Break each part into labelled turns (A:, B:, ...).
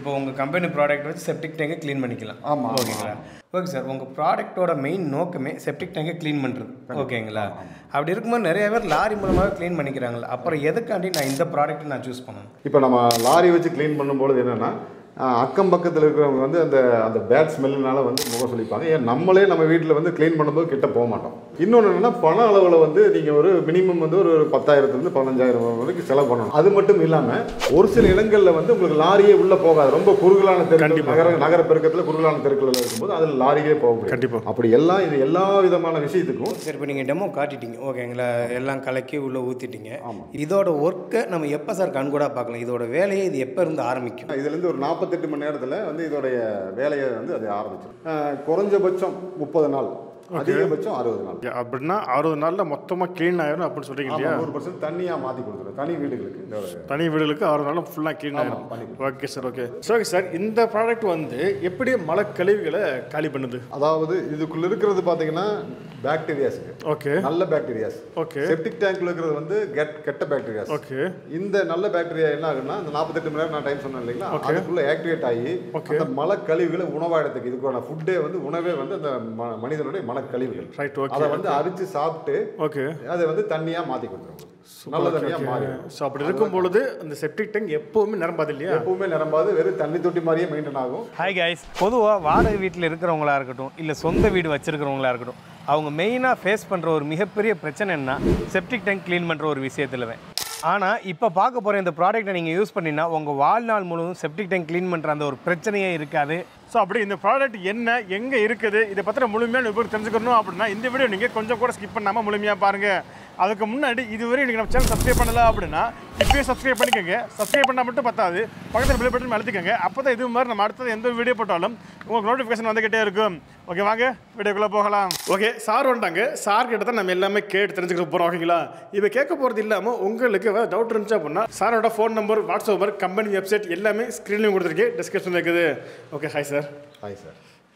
A: இப்போ உங்கள் company product வச்சு செப்டிக் டேங்கை க்ளீன் பண்ணிக்கலாம்.
B: ஆமாம்.
A: ஓகேங்களா? Okay sir. உங்கள் ப்ராடக்ட்டோட மெயின் நோக்கமே செப்டிக் டேங்கை க்ளீன் பண்ணுறது. ஓகேங்களா? அப்படி இருக்கும்போது நிறைய பேர் லாரி மூலமாக க்ளீன் பண்ணிக்கிறாங்களா? அப்புறம் எதுக்காண்டி நான் இந்த ப்ராடக்ட்டை நான் சூஸ் பண்ணணும்?
B: இப்போ நம்ம லாரி வச்சு க்ளீன் பண்ணும்பொழுது என்னென்னா அக்கம் பக்கத்தில் இருக்கிறவங்க வந்து அந்த பேட் ஸ்மெல்லுனால வந்து முகம் சொல்லிப்பாங்க. ஏன் நம்மளே நம்ம வீட்டில் வந்து க்ளீன் பண்ணும்போது கிட்ட போக மாட்டோம். இன்னொன்று என்னென்னா பண அளவில் வந்து நீங்கள் ஒரு மினிமம் வந்து ஒரு 10,000 15,000 வரைக்கும் செலவு பண்ணணும். அது மட்டும் இல்லாமல் ஒரு சில இடங்களில் வந்து உங்களுக்கு லாரியே உள்ளே போகாது. ரொம்ப குறுகலான தெருக்கள், நகர பெருக்கத்தில் குறுகலான தெருக்களில் இருக்கும்போது அதில் லாரியே போக முடியும். கண்டிப்பாக அப்படி இது எல்லா விதமான விஷயத்துக்கும்
A: சரி. இப்போ நீங்கள் டெமோ காட்டிட்டீங்க. ஓகேங்களா? எல்லாம் கலக்கி உள்ளே ஊற்றிட்டீங்க. இதோட ஒர்க்கை நம்ம எப்போ சார் கண்கூடாக பார்க்கலாம்? இதோட வேலையை இது எப்போ இருந்து ஆரம்பிக்கும்?
B: இதுலேருந்து ஒரு 48 மணி நேரத்தில் வந்து இதோடைய வேலையை வந்து அது ஆரம்பிச்சிடும். குறைஞ்சபட்சம் 30 நாள், அதிகபட்சம் 60 நாள்.
C: அப்படின்னா 60 நாளில் மொத்தமாக க்ளீன் ஆயிரும் அப்படின்னு சொல்றீங்க இல்லையா?
B: 100% தண்ணியாக மாற்றி கொடுத்துரும். தனி வீடுகளுக்கு 60 நாளில் ஃபுல்லாக க்ளீன் ஆயிரும். Okay sir. Okay sir. இந்த ப்ராடக்ட் வந்து எப்படி மழை கழிவுகளை காலி பண்ணுது? அதாவது இதுக்குள்ள இருக்கிறது பார்த்தீங்கன்னா பாக்டீரியாஸுக்கு.
C: ஓகே.
B: நல்ல பாக்டீரியாஸ்.
C: ஓகே.
B: செப்டிக் டேங்க்ல இருக்கிறது வந்து கெட்ட பாக்டீரியாஸ்.
C: ஓகே. இந்த
B: நல்ல பாக்டீரியா என்ன ஆகுன்னா இந்த 48 மணி நேரம் நான் டைம் சொன்னேன் இல்லைங்களா, அதுக்குள்ள ஆக்டிவேட் ஆகி அந்த மழை கழிவுகளை உணவாயிடத்துக்கு இதுக்கான ஃபுட்டே வந்து உணவே வந்து அந்த மனிதனுடைய மழை கழிவுகள்.
C: ரைட். ஓகே.
B: அதை வந்து அரிச்சு சாப்பிட்டு
C: ஓகே அதை
B: வந்து தண்ணியா மாத்தி கொடுத்துரும். நல்ல தண்ணியா மாறிடும்.
C: ஸோ அப்படி இருக்கும் பொழுது அந்த செப்டிக் டேங்க் எப்பவுமே நிரம்பாது இல்லையா?
B: எப்பவுமே நிரம்பாது. வெறும் தண்ணி தொட்டி மாதிரியே மெயின்டைன் ஆகும்.
A: Hi guys. பொதுவாக வாடகை வீட்டில் இருக்கிறவங்களா இருக்கட்டும், இல்லை சொந்த வீடு வச்சிருக்கிறவங்களா இருக்கட்டும், அவங்க மெயினாக ஃபேஸ் பண்ணுற ஒரு மிகப்பெரிய பிரச்சனை என்ன, செப்டிக் டேங்க் க்ளீன் பண்ணுற ஒரு விஷயத்தில் தான். ஆனால் இப்போ பார்க்க போகிற இந்த ப்ராடக்ட்டை நீங்கள் யூஸ் பண்ணினா உங்கள் வாழ்நாள் முழுவதும் செப்டிக் டேங்க் க்ளீன் பண்ணுற அந்த ஒரு பிரச்சனையே இருக்காது.
C: ஸோ அப்படி இந்த ப்ராடக்ட் என்ன, எங்கே இருக்குது, இதை பற்றின முழுமையான விவரம் தெரிஞ்சுக்கணும் அப்படின்னா இந்த வீடியோ நீங்கள் கொஞ்சம் கூட ஸ்கிப் பண்ணாமல் முழுமையாக பாருங்கள். அதுக்கு முன்னாடி இதுவரை நீங்கள் நம்ம சேனல் சப்ஸ்கிரைப் பண்ணல அப்படின்னா இப்போயே சப்ஸ்கிரைப் பண்ணிக்கோங்க. சப்ஸ்கிரைப் பண்ணால் மட்டும் பத்தாது, பக்கத்தில் பெல் பட்டன் அழுத்திக்கோங்க. அப்போ தான் இது மாதிரி நம்ம அடுத்தது எந்த வீடியோ போட்டாலும் உங்களுக்கு நோட்டிஃபிகேஷன் வந்துக்கிட்டே இருக்கும். ஓகே, வாங்க வீடியோக்குள்ளே போகலாம். ஓகே, சார் வந்துட்டாங்க. சார் கிட்ட தான் நம்ம எல்லாமே கேட்டு தெரிஞ்சுக்க போகிறோம். ஓகேங்களா? இப்போ கேட்க போகிறது இல்லாமல் உங்களுக்கு வேறு டவுட் இருந்துச்சு அப்படின்னா சாரோட phone number, WhatsApp number, company website எல்லாமே ஸ்க்ரீன்லையும் கொடுத்துருக்கேன், டிஸ்கிரிப்ஷனில் இருக்குது. Okay. Hi sir.
B: Hi sir.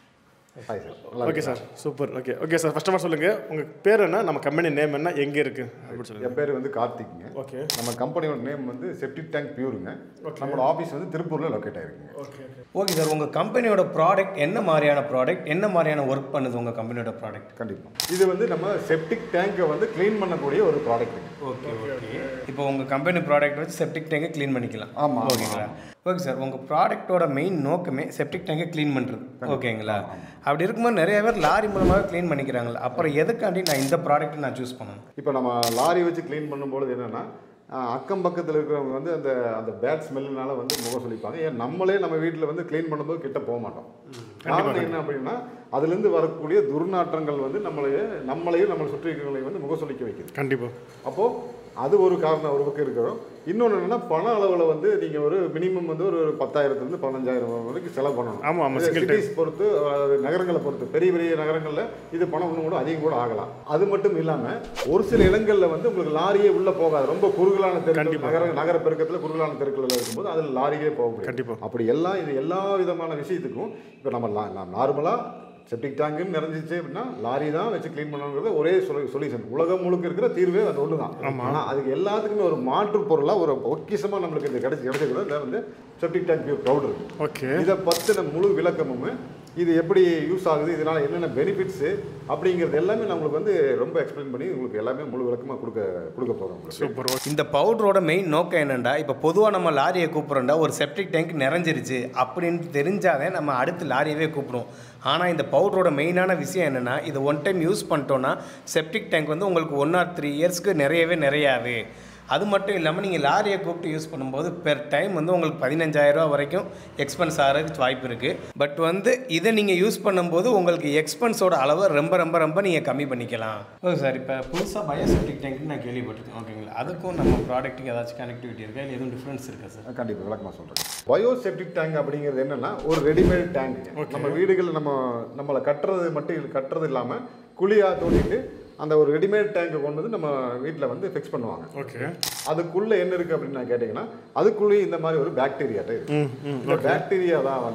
C: Okay sir. Super. Okay sir. First of all சொல்லுங்கள், உங்கள் பேர் என்ன, நம்ம கம்பெனி நேம் என்ன, எங்கே இருக்குது அப்படின்னு சொல்லுங்கள்.
B: என் பேர் வந்து கார்த்திக்ங்க.
C: ஓகே.
B: நம்ம கம்பெனியோட நேம் வந்து செப்டிக் டேங்க் பியூருங்க. நம்மளோட ஆஃபீஸ் வந்து திருப்பூரில் லொக்கேட் ஆகிருக்குங்க.
A: Okay sir. உங்கள் கம்பெனியோட ப்ராடக்ட் என்ன மாதிரியான ப்ராடக்ட், என்ன மாதிரியான ஒர்க் பண்ணுது உங்கள் கம்பெனியோட ப்ராடக்ட்?
B: கண்டிப்பாக இது வந்து நம்ம செப்டிக் டேங்கை வந்து க்ளீன் பண்ணக்கூடிய ஒரு ப்ராடக்ட்.
A: ஓகே. இப்போ உங்கள் கம்பெனி ப்ராடக்ட் வச்சு செப்டிக் டேங்கை க்ளீன் பண்ணிக்கலாம்.
B: ஆமாம்.
A: ஓகேங்களா? Okay sir. உங்கள் ப்ராடக்ட்டோட மெயின் நோக்கமே செப்டிக் டேங்கை க்ளீன் பண்ணுறது. ஓகேங்களா? அப்படி இருக்கும்போது நிறைய பேர் லாரி மூலமாக க்ளீன் பண்ணிக்கிறாங்களா? அப்புறம் எதுக்காண்டி நான் இந்த ப்ராடக்ட்டை நான் சூஸ் பண்ணணும்?
B: இப்போ நம்ம லாரி வச்சு க்ளீன் பண்ணும்பொழுது என்னென்னா அக்கம் பக்கத்தில் இருக்கிறவங்க வந்து அந்த பேட் ஸ்மெல்லுனால வந்து முகம் சொல்லிப்பாங்க. ஏன் நம்மளே நம்ம வீட்டில் வந்து க்ளீன் பண்ணும்போது கிட்ட போக மாட்டோம். காரணம் என்ன அப்படின்னா அதுலேருந்து வரக்கூடிய துர்நாற்றங்கள் வந்து நம்மளையும் நம்மளை சுற்றி இருக்கிறவங்களையும் வந்து முகம் சொல்லிக்க வைக்குது.
C: கண்டிப்பாக.
B: அப்போது அது ஒரு காரணம் ஒரு பக்கம் இருக்கிறோம். இன்னொன்று என்னென்னா பண அளவில் வந்து நீங்கள் ஒரு மினிமம் வந்து ஒரு 10,000 15,000 வரைக்கும் செலவு பண்ணணும்.
C: ஆமாம்.
B: சிட்டிஸ் பொறுத்து, நகரங்களை பொறுத்து, பெரிய பெரிய நகரங்களில் இது பணம் ஒன்றும் கூட அதிகம் கூட ஆகலாம். அது மட்டும் இல்லாமல் ஒரு சில இடங்களில் வந்து உங்களுக்கு லாரியே உள்ளே போகாது. ரொம்ப குறுகலான தெருக்கள், நகர பெருக்கத்தில் குறுகலான தெருக்களில் இருக்கும்போது அதில் லாரியே போக முடியும்.
C: கண்டிப்பாக.
B: அப்படி எல்லா விதமான விஷயத்துக்கும் இப்போ நம்ம நார்மலாக செப்டிக் டேங்கு நிறைஞ்சிச்சு அப்படின்னா லாரி தான் வச்சு க்ளீன் பண்ணணுங்கிறது ஒரே சொல்யூஷன். உலகம் முழுக்க இருக்கிற தீர்வே அது ஒன்று தான். ஆனால் அதுக்கு எல்லாத்துக்குமே ஒரு மாற்று பொருளாக ஒரு பொக்கிஷமாக நம்மளுக்கு இது கிடைச்சிக்கிறது வந்து septic tank pure powder.
C: Okay.
B: இதை பற்றின முழு விளக்கமும் இது எப்படி யூஸ் ஆகுது, இதனால் என்னென்ன பெனிஃபிட்ஸு அப்படிங்கிறது எல்லாமே நம்மளுக்கு வந்து ரொம்ப எக்ஸ்பிளைன் பண்ணி உங்களுக்கு எல்லாமே முழு விளக்கமாக கொடுக்க போகிறோம்.
C: சூப்பர்.
A: இந்த பவுடரோட மெயின் நோக்கம் என்னென்னா, இப்போ பொதுவாக நம்ம லாரியை கூப்பிட்றோம்டா ஒரு செப்டிக் டேங்க் நிறைஞ்சிருச்சு அப்படின்னு தெரிஞ்சாலே நம்ம அடுத்து லாரியவே கூப்பிடுவோம். ஆனால் இந்த பவுடரோட மெயினான விஷயம் என்னென்னா, இதை ஒன் டைம் யூஸ் பண்ணிட்டோன்னா செப்டிக் டேங்க் வந்து உங்களுக்கு 1 or 3 இயர்ஸ்க்கு நிறையாது. அது மட்டும் இல்லாமல் நீங்கள் லாரியை கூப்பிட்டு யூஸ் பண்ணும்போது பெர் டைம் வந்து உங்களுக்கு 15,000 ரூபா வரைக்கும் எக்ஸ்பென்ஸ் ஆகிறதுக்கு வாய்ப்பு இருக்குது. பட் வந்து இதை நீங்கள் யூஸ் பண்ணும்போது உங்களுக்கு எக்ஸ்பென்ஸோட அளவை ரொம்ப நீங்கள் கம்மி பண்ணிக்கலாம். Okay sir. இப்போ புதுசாக பயோசெப்டிக் டேங்க்னு நான் கேள்விப்பட்டிருக்கேன். ஓகேங்களா? அதுக்கும் நம்ம ப்ராடக்ட்டுக்கு ஏதாச்சும் கனெக்டிவிட்டி இருக்கா, இல்லை எதுவும் டிஃப்ரென்ஸ் இருக்கா சார்?
B: கண்டிப்பாக விளக்கமாக சொல்கிறேன். பயோசெப்டிக் டேங்க் அப்படிங்கிறது என்னென்னா ஒரு ரெடிமேட் டேங்க். நம்ம வீடுகளில் நம்மளை கட்டுறது இல்லாமல் குழியாக தோண்டிட்டு அந்த ஒரு ரெடிமேட் டேங்கை கொண்டு வந்து நம்ம வீட்டில் வந்து ஃபிக்ஸ் பண்ணுவாங்க.
C: ஓகே.
B: அதுக்குள்ளே என்ன இருக்குது அப்படின்னு நான் கேட்டிங்கன்னா அதுக்குள்ளேயே இந்த மாதிரி ஒரு பாக்டீரியாட்ட இருக்குது. இந்த பாக்டீரியா தான் வந்து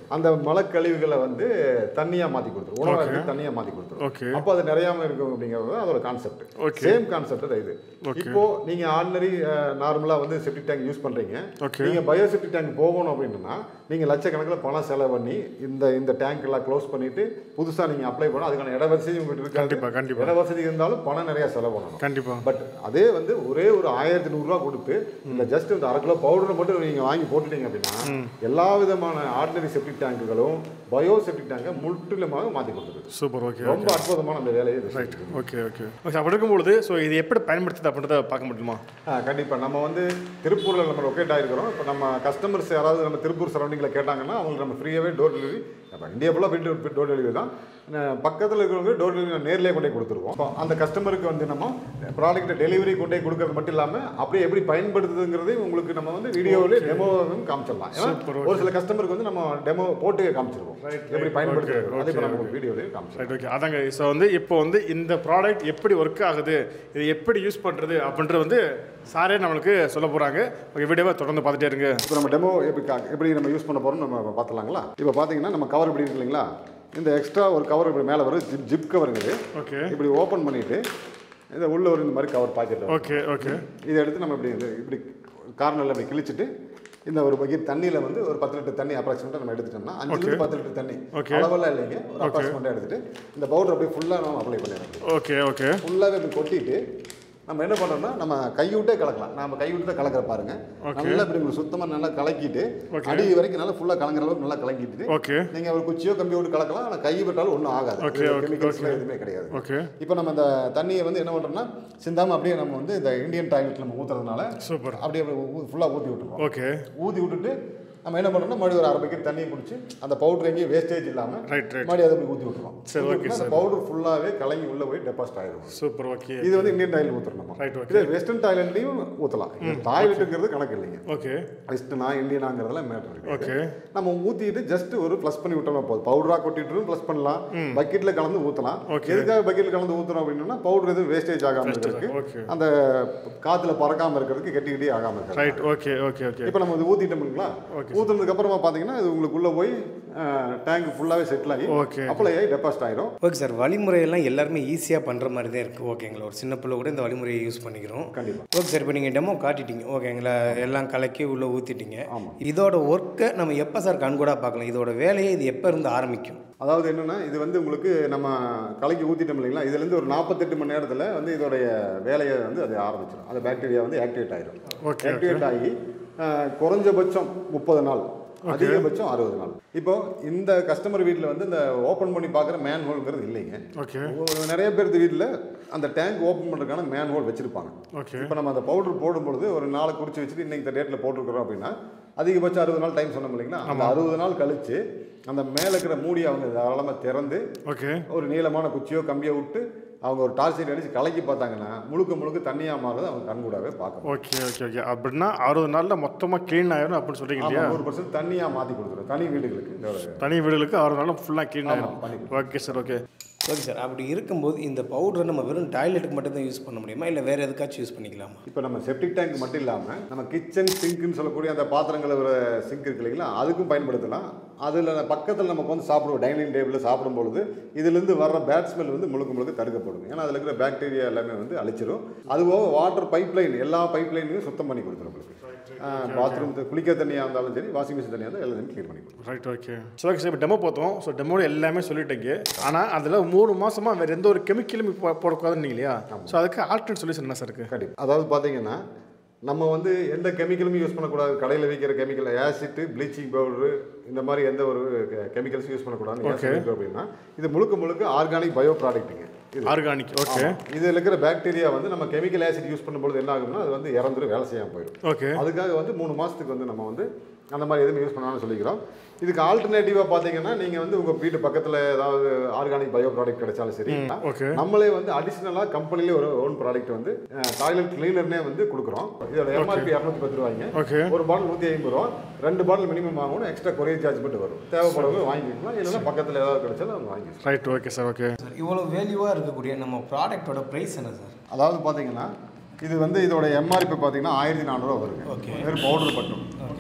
B: அந்த மலக்கழிவுகளை வந்து தண்ணியாக மாற்றி கொடுத்துரும், உணவாக தண்ணியாக மாற்றி கொடுத்துரும். அப்போ அது நிறையாம இருக்கும் அப்படிங்கிறது அதோட கான்செப்ட். சேம் கான்செப்ட் தான் இது. இப்போ நீங்க ஆர்டினரி நார்மலா வந்து செப்டிக் டேங்க் யூஸ் பண்றீங்க, நீங்க பயோ செப்டிக் டேங்க் போகணும் அப்படின்னா நீங்க லட்சக்கணக்கில் பணம் செலவு பண்ணி இந்த டேங்க் எல்லாம் க்ளோஸ் பண்ணிட்டு புதுசா நீங்க அப்ளை பண்ணணும். அதுக்கான இட வசதி உங்களுக்கு இருக்காது. இட வசதி இருந்தாலும் பணம் நிறைய செலவு பண்ணணும் கண்டிப்பா. பட் அதே வந்து ஒரே ஒரு 1100 ரூபா கொடுத்து இந்த ஜஸ்ட் இந்த 1/2 கிலோ பவுடர் மட்டும் நீங்க வாங்கி போட்டுட்டீங்க அப்படின்னா எல்லா விதமான ஆர்டினரி செப்டிக் டேங்குகளும் பயோ செப்டிக் டேங்கை முற்றிலுமாக மாற்றி கொடுத்துருக்கு. சூப்பர். ஓகே, ரொம்ப அற்புதமான அந்த வேலையை. ரைட். Okay okay. அப்படி இருக்கும்பொழுது ஸோ இது எப்படி பயன்படுத்துது அப்படின்றத பார்க்க முடியுமா? கண்டிப்பாக. நம்ம வந்து திருப்பூரில் நம்ம லொக்கேட் ஆகிருக்கிறோம். இப்போ நம்ம கஸ்டமர்ஸ் யாராவது நம்ம திருப்பூர் சரௌண்டிங்கில் கேட்டாங்கன்னா அவங்களுக்கு நம்ம ஃப்ரீயாகவே டோர் டெலிவரி, நம்ம இந்தியா ஃபுல்லாக போய்ட்டு டோர் டெலிவரி தான். பக்கத்தில் இருக்கிறவங்க டோர் டெலிவரி நேரிலே கொண்டே கொடுத்துருவோம். இப்போ அந்த கஸ்டமருக்கு வந்து நம்ம ப்ராடக்ட்டை டெலிவரி கொண்டே கொடுக்கறது மட்டும் இல்லாமல் அப்படியே எப்படி பயன்படுத்துதுங்கிறதையும் உங்களுக்கு நம்ம வந்து வீடியோவிலே டெமோவும் காமிச்சிடலாம். ஏன்னா ஒரு சில கஸ்டமருக்கு வந்து நம்ம டெமோ போட்டு காமிச்சிருவோம் எப்படி பயன்படுத்துறது, அதை இப்போ நம்ம வீடியோவிலே காமிச்சிருவோம். ஓகே, அதாங்க. ஸோ வந்து இப்போ வந்து இந்த ப்ராடக்ட் எப்படி ஒர்க் ஆகுது, இது எப்படி யூஸ் பண்ணுறது அப்படின்றது வந்து சாரே நம்மளுக்கு சொல்ல போகிறாங்க. ஓகே, வீடியோவை தொடர்ந்து பார்த்துட்டே இருங்க. இப்போ நம்ம டெமோ எப்படி நம்ம யூஸ் பண்ண போகிறோம் நம்ம பார்த்துலாங்களா? இப்போ பார்த்தீங்கன்னா நம்ம கவர் இப்படி இருக்கு இல்லைங்களா, இந்த எக்ஸ்ட்ரா ஒரு கவர் இப்படி மேலே வரும், ஜிப் கவருங்குது. ஓகே, இப்படி ஓப்பன் பண்ணிவிட்டு இந்த உள்ள ஒரு இந்த மாதிரி கவர் பாக்கெட். Okay okay. இதை எடுத்து நம்ம இப்படி கார்னரில் இப்படி கிழிச்சிட்டு இந்த ஒரு பக்கெட் தண்ணியில் வந்து ஒரு 10 லிட்டர் தண்ணி அப்ராக்சிமேட்டாக நம்ம எடுத்துட்டோம்னா 5 10 லிட்டர் தண்ணி அளவெல்லாம் இல்லைங்க, ஒரு அப்ராக்சிமேட்டாக எடுத்துட்டு இந்த பவுடர் அப்படியே ஃபுல்லாக நம்ம அப்ளை பண்ணிடுறோம். Okay okay. ஃபுல்லாகவே இப்படி கொட்டிட்டு நம்ம என்ன பண்ணுறோம்னா நம்ம கைவிட்டே கலக்கலாம். நம்ம கைவிட்டு தான் கலக்கிற பாருங்க. நல்லா இப்படி உங்களுக்கு சுத்தமாக நல்லா கலக்கிட்டு அடி வரைக்கும் நல்லா ஃபுல்லாக கலங்குற அளவுக்கு நல்லா கலக்கிட்டு நீங்கள் ஒரு குச்சியோ கம்பியோ விட்டு கலக்கலாம். ஆனால் கை விட்டாலும் ஒன்றும் ஆகாது, கெமிக்கல்ஸ்லாம் எதுவுமே கிடையாது. ஓகே. இப்போ நம்ம இந்த தண்ணியை வந்து என்ன பண்ணுறோம்னா சிந்தாமல் அப்படியே நம்ம வந்து இந்த இந்தியன் டாய்லெட் நம்ம ஊற்றுறதுனால சூப்பர் அப்படியே ஃபுல்லாக ஊற்றி விட்டுருவோம். ஓகே. ஊற்றி விட்டுட்டு நம்ம என்ன பண்ணோம்னா மறுபடியும் ஒரு 1/2 பக்கெட் தண்ணியை பிடிச்சி அந்த பவுடர் எங்கேயும் வேஸ்டேஜ் இல்லாமல் மறுபடியும் அதை அப்படி ஊற்றி விட்டுருவோம். சரி, ஓகே. அந்த பவுடர் ஃபுல்லாக கலங்கி உள்ளே போய் டெபாசிட் ஆகிடும். சூப்பர். ஓகே. இது வந்து இந்தியன் டாய்லெட் ஊற்றுறோம். ரைட். ஓகே. வெஸ்டர்ன் டாய்லெட்லையும் ஊற்றலாம். டாய்லெட்டுங்கிறது கணக்கு இல்லைங்க. ஓகே. வெஸ்டர்னா இந்தியனாங்கிறதெல்லாம் மேட்டர் இருக்கு. ஓகே. நம்ம ஊற்றிட்டு ஜஸ்ட் ஒரு ப்ளஸ் பண்ணி விட்டோம்னா போதும். பவுடராக கொட்டிட்டு ப்ளஸ் பண்ணலாம், பக்கெட்டில் கலந்து ஊற்றலாம். எதுக்காக பக்கெட்டில் கலந்து ஊற்றுறோம் அப்படின்னா பவுடர் எதுவும் வேஸ்டேஜ் ஆகாமல் இருக்கிறதுக்கு, அந்த காற்றுல பறக்காமல் இருக்கிறதுக்கு, கெட்டிக்கிட்டே ஆகாமல் இருக்கு. ரைட். Okay okay okay. இப்போ நம்ம ஊற்றிட்டோம்ங்களா, ஊற்றுனதுக்கு அப்புறமா பார்த்தீங்கன்னா இது உங்களுக்குள்ளே போய் டேங்க் ஃபுல்லாகவே செட்டில் ஆகி அப்ளை ஆகி டெபாசிட் ஆகிடும்.
A: ஓகே சார், வழிமுறையெல்லாம் எல்லாருமே ஈஸியாக பண்ணுற மாதிரி தான் இருக்குது. ஓகேங்களா, ஒரு சின்ன பிள்ளை கூட இந்த வழிமுறையை யூஸ் பண்ணிக்கிறோம். கண்டிப்பாக. ஓகே சார், இப்போ நீங்கள் டெமோ காட்டிட்டீங்க. ஓகேங்களா, எல்லாம் கலக்கி உள்ளே ஊற்றிட்டீங்க. இதோட ஒர்க்கை நம்ம எப்போ சார் கண்கூடாக பார்க்கலாம்? இதோட வேலையை இது எப்போ இருந்து ஆரம்பிக்கும்?
B: அதாவது என்னென்னா இது வந்து உங்களுக்கு நம்ம கலக்கி ஊற்றிட்டோம் இல்லைங்களா, இதுலேருந்து ஒரு 48 மணி நேரத்தில் வந்து இதோடைய வேலையை வந்து அது ஆரம்பிச்சிடும். அந்த பாக்டீரியா வந்து ஆக்டிவேட் ஆகிடும். ஆக்டிவேட் ஆகி குறைஞ்சபட்சம் 30 நாள், அதிகபட்சம் 60 நாள். இப்போ இந்த கஸ்டமர் வீட்டில் வந்து இந்த ஓப்பன் பண்ணி பார்க்குற மேன் ஹோல்ங்கிறது இல்லைங்க. ஓகே. நிறைய பேருக்கு வீட்டில் அந்த டேங்க் ஓப்பன் பண்ணுறதுக்கான மேன் ஹோல் வச்சிருப்பாங்க. ஓகே. இப்போ நம்ம அந்த பவுடர் போடும்பொழுது ஒரு நாளை குறித்து வச்சுட்டு இன்னைக்கு இந்த டேட்டில் போட்டிருக்கிறோம் அப்படின்னா அதிகபட்சம் 60 நாள் டைம் சொன்னோம் இல்லைங்களா, அந்த 60 நாள் கழிச்சு அந்த மேலே இருக்கிற மூடியை அவங்க தாராளமாக திறந்து ஒரு நீளமான குச்சியோ கம்பியோ விட்டு அவங்க ஒரு டார்ச் லைட் அடிச்சு கலக்கி பார்த்தாங்கன்னா முழுக்க தண்ணியாக மாறுறது அவங்க கண்கூடாவே பார்க்கணும். Okay okay okay. அப்படின்னா 60 நாளில் மொத்தமாக க்ளீன் ஆயிடும் அப்படின்னு சொல்கிறீங்க இல்லையா? 100% தண்ணியாக மாற்றி கொடுத்துரும். தனி வீடுகளுக்கு 60 நாளில் ஃபுல்லாக க்ளீன் ஆகிடும். Okay sir. Okay
A: okay sir. அப்படி இருக்கும்போது இந்த பவுடரை நம்ம வெறும் டாய்லெட்டுக்கு மட்டும் தான் யூஸ் பண்ண முடியுமா, இல்லை வேறு எதுக்காச்சும் யூஸ் பண்ணிக்கலாமா?
B: இப்போ நம்ம செப்டிக் டேங்க் மட்டும் இல்லாமல் நம்ம கிச்சன் சிங்க்குன்னு சொல்லக்கூடிய அந்த பாத்திரங்கள் ஒரு சிங்க் இருக்கு இல்லைங்களா, அதுக்கும் பயன்படுத்தலாம். அதில் பக்கத்தில் நமக்கு வந்து சாப்பிடுவோம், டைனிங் டேபிளில் சாப்பிடும்பொழுது இதுலேருந்து வர்ற பேட் ஸ்மெல் வந்து முழுக்க தடுக்கப்படும். ஏன்னா அதில் இருக்கிற பாக்டீரியா எல்லாமே வந்து அழிச்சிடும். அதுபோக வாட்டர் பைப்லைன் எல்லா பைப்லைனையும் சுத்தம் பண்ணி கொடுத்துரும். உங்களுக்கு பாத்ரூம் குளிக்க தண்ணியாக இருந்தாலும் சரி, வாஷிங் மிஷின் தண்ணியாக இருந்தாலும் எல்லாத்தையும் க்ளீன் பண்ணி கொடுக்கும். Right. Okay. So okay sir, இப்போ டெமோ பார்த்தோம். ஸோ டெமோவில் எல்லாமே சொல்லிட்டீங்க. ஆனால் அதில் 3 மாதமாக வேறு எந்த ஒரு கெமிக்கலும் போடக்கூடாதுன்னு இல்லையா? ஸோ அதுக்கு ஆல்டர்னேட் சொல்யூஷன் என்ன சார் இருக்குது? கண்டிப்பாக. அதாவது பார்த்தீங்கன்னா நம்ம வந்து எந்த கெமிக்கலுமே யூஸ் பண்ணக்கூடாது. கடையில் விற்கிற கெமிக்கல் ஆசிட், ப்ளீச்சிங் பவுடரு, இந்த மாதிரி எந்த ஒரு கெமிக்கல்ஸும் யூஸ் பண்ணக்கூடாது. அப்படின்னா இது முழுக்க ஆர்கானிக் பயோ ப்ராடக்ட்டுங்க. ஆர்கானிக். ஓகே. இதில் இருக்கிற பாக்டீரியா வந்து நம்ம கெமிக்கல் ஆசிட் யூஸ் பண்ணும்போது என்ன ஆகும்னா அது வந்து இறந்துடும், வேலை செய்யாமல் போயிடும். ஓகே. அதுக்காக வந்து 3 மாதத்துக்கு வந்து நம்ம வந்து அந்த மாதிரி எதுவும் யூஸ் பண்ணாலும் சொல்லிக்கிறோம். இதுக்கு ஆல்டர்னேட்டிவாக பார்த்தீங்கன்னா நீங்கள் வந்து உங்கள் வீட்டு பக்கத்தில் ஏதாவது ஆர்கானிக் பயோ ப்ராடக்ட் கிடைச்சாலும் சரி, நம்மளே வந்து அடிஷ்னலாக கம்பெனிலே ஒரு ஓன் ப்ராடக்ட் வந்து டாய்லெட் கிளீனர்னே வந்து கொடுக்குறோம். இதோட எம்ஆர்பி 210 ரூபாய்ங்க. ஒரு பாட்டில் 150 ரூபா, 2 பாட்டில் மினிமம் வாங்கணும். எக்ஸ்ட்ரா கொரியர் சார்ஜ் மட்டும் வரும். தேவைப்படுறவங்க வாங்கிக்கலாம், இல்லைன்னா பக்கத்தில் ஏதாவது கிடைச்சாலும் அவங்க வாங்கிக்கலாம். Right. Okay sir. Okay
A: sir, இவ்வளோ வேல்யூவாக இருக்கக்கூடிய நம்ம ப்ராடக்டோட ப்ரைஸ் என்ன சார்?
B: அதாவது பார்த்தீங்கன்னா இது வந்து இதோட எம்ஆர்பி பார்த்தீங்கன்னா 1400 ரூபா வருங்க. ஓகே. வெறும் பவுடர் மட்டும்.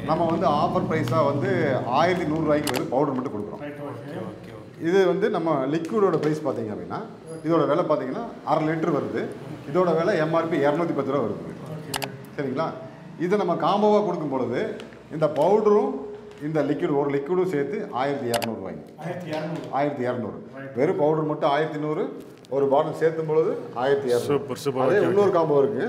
B: நம்ம வந்து ஆஃபர் ப்ரைஸாக வந்து 1100 ரூபாய்க்கு வந்து பவுடர் மட்டும் கொடுக்குறோம். இது வந்து நம்ம லிக்விடோட ப்ரைஸ் பார்த்தீங்க அப்படின்னா இதோட விலை பார்த்தீங்கன்னா 1/2 லிட்டர் வருது. இதோட விலை எம்ஆர்பி 210 ரூபா வருது. சரிங்களா? இதை நம்ம காம்போவாக கொடுக்கும் பொழுது இந்த பவுடரும் இந்த ஒரு லிக்விடும் சேர்த்து 1200 ரூபாய்ங்க. 1200. வெறும் பவுடர் மட்டும் 1100, ஒரு பாட்டில் சேர்த்தும் பொழுது 1200. அதே இன்னொரு காம்போ இருக்குங்க.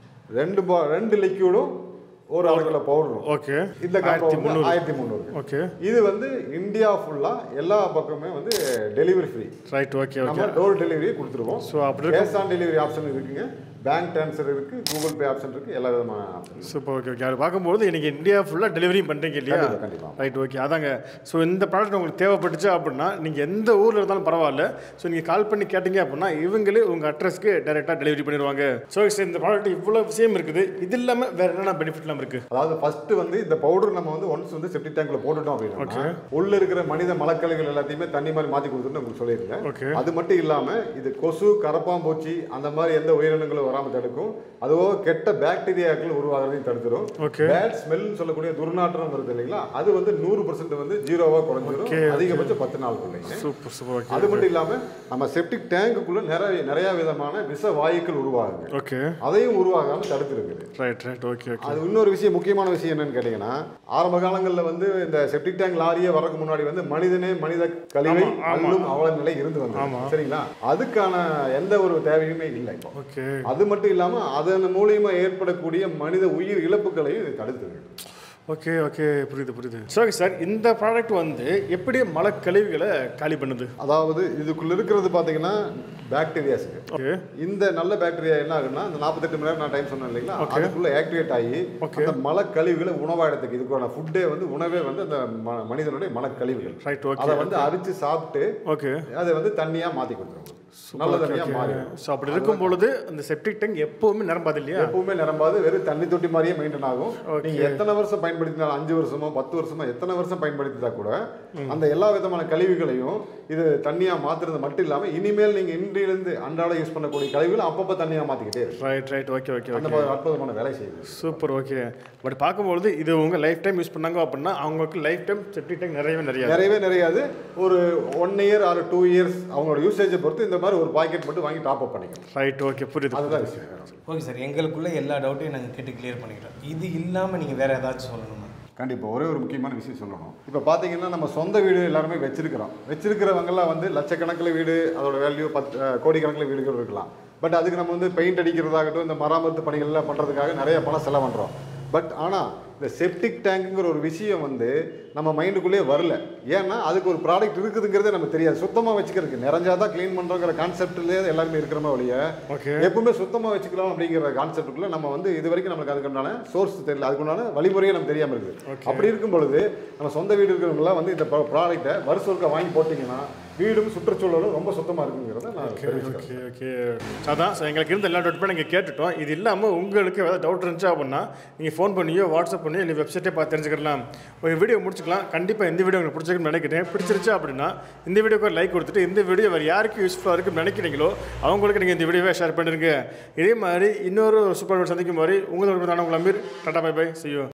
B: 2 லிக்விடும் ஒரு 1/2 கிலோ பவுடரும்.
C: ஓகே.
B: இந்த காம்போ 1300.
C: ஓகே.
B: இது வந்து இந்தியா ஃபுல்லா எல்லா பக்கமே வந்து டெலிவரி ஃப்ரீ.
C: ரைட். ஓகே.
B: நம்ம டோர் டெலிவரி கொடுத்துருவோம்.
C: ஸோ அப்படி
B: கேஷ் ஆன் டெலிவரி ஆப்ஷன் இருக்குங்க. பேங்க் ட்ரான்ஸ்ஃபர் இருக்கு, கூகுள் பே ஆப்ஷன் இருக்கு, எல்லா விதமான ஆப்ஷன்.
C: சூப்பர். ஓகே. ஓகே. அது பார்க்கும்போது இன்னைக்கு இந்தியா ஃபுல்லாக டெலிவரி பண்ணுறீங்க இல்லையா?
B: கண்டிப்பாக.
C: ரைட். ஓகே. அதாங்க. ஸோ இந்த ப்ராடக்ட் உங்களுக்கு தேவைப்பட்டுச்சு அப்படின்னா நீங்கள் எந்த ஊரில் இருந்தாலும் பரவாயில்ல, ஸோ நீங்கள் கால் பண்ணி கேட்டீங்க அப்படின்னா இவங்களே உங்கள் அட்ரஸ்க்கு டைரெக்டாக டெலிவரி பண்ணிடுவாங்க. ஸோ இந்த ப்ராடக்ட் இவ்வளோ விஷயம் இருக்குது. இது இல்லாமல் வேறு என்னென்ன பெனிஃபிட்லாம் இருக்குது?
B: அதாவது ஃபர்ஸ்ட் வந்து இந்த பவுடர் நம்ம வந்து ஒன்ஸ் வந்து செப்டிக் டேங்க்ல போட்டுட்டோம் அப்படின்னா உள்ள இருக்கிற மனித மலக்கழிவுகள் எல்லாத்தையுமே தண்ணி மாதிரி மாற்றி கொடுத்துட்டு உங்களுக்கு சொல்லியிருக்கேன்.
C: ஓகே.
B: அது மட்டும் இல்லாமல் இது கொசு, கரப்பாம்பூச்சி அந்த மாதிரி எந்த உயிரினங்களும் வராமல் தடுக்கும். அதுவோ கெட்ட பாக்டீரியாக்கள் உருவாகிறதையும் தடுத்துரும். பேட் ஸ்மெல்னு சொல்லக்கூடிய துர்நாற்றம் வருது இல்லைங்களா, அது வந்து 100% வந்து 0வா குறைஞ்சிரும். அதிகபட்சம் 10 நாளுக்குள்ளேங்க.
C: Super super.
B: அது மட்டும் இல்லாமல் நம்ம செப்டிக் டேங்குக்குள்ள நிறைய விதமான விஷ வாயுக்கள் உருவாகுங்க.
C: ஓகே.
B: அதையும் உருவாகாமல் தடுத்துருக்குது.
C: ரைட். ரைட். ஓகே. ஓகே.
B: அது இன்னொரு விஷயம், முக்கியமான விஷயம் என்னன்னு கேட்டீங்கன்னா, ஆரம்ப காலங்களில் வந்து இந்த செப்டிக் டேங்க் லாரியே வரக்கு முன்னாடி வந்து மனித கழிவை அள்ளும் அவல நிலை இருந்து வந்தது. சரிங்களா? அதுக்கான எந்த ஒரு தேவையுமே இல்லை இப்போ.
C: ஓகே.
B: அது மட்டும் இல்லாமல் அதன் மூலியமா ஏற்படக்கூடிய மனித உயிர் இழப்புகளையும் இது தடுத்துருக்கு.
C: ஓகே. ஓகே. புரியுது. சரி சார், இந்த ப்ராடக்ட் வந்து எப்படி மலக்கழிவுகளை காலி பண்ணுது?
B: அதாவது இதுக்குள்ள இருக்கிறது பார்த்தீங்கன்னா பாக்டீரியாஸுக்கு.
C: ஓகே.
B: இந்த நல்ல பாக்டீரியா என்ன ஆகுன்னா, இந்த 48 மணி நேரம் நான் டைம் சொன்னேன் இல்லைங்களா, அதுக்குள்ள ஆக்டிவேட் ஆகி அந்த மலக்கழிவுகளை உணவாயிடத்துக்கு இதுக்கான ஃபுட்டே வந்து உணவே வந்து அந்த மனிதனுடைய மலக்கழிவுகள்.
C: ரைட். ஓகே.
B: அதை வந்து அரிச்சு சாப்பிட்டு
C: ஓகே அதை
B: வந்து தண்ணியாக மாற்றி கொடுத்துருவோம். நல்ல தண்ணியாக மாறிடும்.
C: ஸோ அப்படி இருக்கும் பொழுது அந்த செப்டிக் டேங்க் எப்பவுமே நிரம்பாது இல்லையா?
B: எப்பவுமே நிரம்பாது. வெறும் தண்ணி தொட்டி மாதிரியே மெயின்டைன் ஆகும். நீங்கள் எத்தனை வருஷம் பயன்படுத்தினாலும், 5 வருஷமோ 10 வருஷமோ எத்தனை வருஷம் பயன்படுத்தினா கூட அந்த எல்லா விதமான கழிவுகளையும் இது தண்ணியாக மாற்றுறது மட்டும் இல்லாமல் இனிமேல் நீங்கள் இன்றிலிருந்து அன்றாட யூஸ் பண்ணக்கூடிய கழிவுகளை அப்பப்போ தண்ணியாக மாற்றிக்கிட்டே இருக்கு.
C: ரைட். ஓகே. ஓகே.
B: அந்த மாதிரி அற்புதமான வேலை செய்யுது.
C: சூப்பர். ஓகே. பட் பார்க்கும்பொழுது இது உங்கள் லைஃப் டைம் யூஸ் பண்ணாங்க அப்படின்னா அவங்களுக்கு லைஃப் டைம் செப்டிக் டேங்க் நிறையவே ஒரு 1 இயர் ஆர் 2 இயர்ஸ் அவங்களோட யூசேஜை பொறுத்து இந்த மாதிரி ஒரு பாக்கெட் மட்டும் வாங்கி டாப் அப் பண்ணிக்கலாம். ரைட். ஓகே. புரியுது.
B: அதுதான் விஷயம்.
A: ஓகே சார், எங்களுக்குள்ள எல்லா டவுட்டையும் நாங்கள் கேட்டு கிளியர் பண்ணிக்கிறோம். இது இல்லாமல் நீங்கள் வேறு ஏதாச்சும் சொல்லணுமா?
B: கண்டிப்பாக ஒரே ஒரு முக்கியமான விஷயம் சொல்லணும். இப்போ பார்த்தீங்கன்னா நம்ம சொந்த வீடு எல்லாருமே வச்சிருக்கிறவங்கெல்லாம் வந்து லட்சக்கணக்கில் வீடு, அதோட வேல்யூ 10 கோடிக்கணக்கில் வீடுகள் இருக்கலாம். பட் அதுக்கு நம்ம வந்து பெயிண்ட் அடிக்கிறதாகட்டும், இந்த மராமத்து பணிகள்லாம் பண்ணுறதுக்காக நிறைய பணம் செலவு பண்ணுறோம். பட் ஆனால் இந்த செப்டிக் டேங்குங்கிற ஒரு விஷயம் வந்து நம்ம மைண்டுக்குள்ளேயே வரல. ஏன்னா அதுக்கு ஒரு ப்ராடக்ட் இருக்குதுங்கிறதே நமக்கு தெரியாது. சுத்தமாக வச்சுக்கிறதுக்கு நிறைஞ்சாதான் க்ளீன் பண்ணுறோங்கிற கான்செப்ட்லேயே எல்லாருமே இருக்கிறோமா வழிய எப்பவுமே சுத்தமாக வச்சுக்கலாம் அப்படிங்கிற கான்செப்டுக்குள்ளே நம்ம வந்து இது வரைக்கும் நமக்கு அதுக்குண்டான சோர்ஸ் தெரியல, அதுக்குண்டான வழிமுறையே நமக்கு தெரியாமல் இருக்குது. அப்படி இருக்கும் பொழுது நம்ம சொந்த வீடு இருக்கிறவங்களாம் வந்து இந்த ப்ராடக்ட்டை வருஷம் வாங்கி போட்டிங்கன்னா வீடும் சுற்றுச்சூழலும் ரொம்ப சுத்தமாக இருக்குங்கிறத நான் தெரிவிச்சுக்கிறேன்.
C: ஓகே. அதான் ஸோ எங்களுக்கு இருந்த எல்லா டவுட் நீங்கள் கேட்டுட்டோம். இது இல்லாமல் உங்களுக்கு ஏதாவது டவுட் இருந்துச்சு அப்படின்னா நீங்கள் ஃபோன் பண்ணியோ வாட்ஸ்அப் பண்ணியோ இல்லை வெப்சைட்டே பார்த்து தெரிஞ்சுக்கலாம். ஒரு வீடியோ முடிச்சுக்கலாம். கண்டிப்பாக இந்த வீடியோ உங்களுக்கு பிடிச்சிருக்குன்னு நினைக்கிறேன். பிடிச்சிருச்சு அப்படின்னா இந்த வீடியோக்கு ஒரு லைக் கொடுத்துட்டு இந்த வீடியோ வேறு யாருக்கு யூஸ்ஃபுல்லாக இருக்குன்னு நினைக்கிறீங்களோ அவங்களுக்கு நீங்கள் இந்த வீடியோவை ஷேர் பண்ணிடுங்க. இதே மாதிரி இன்னொரு சூப்பர் சந்திக்கும் மாதிரி உங்களுக்கு உங்களை Aamir. Tata bye bye. See you.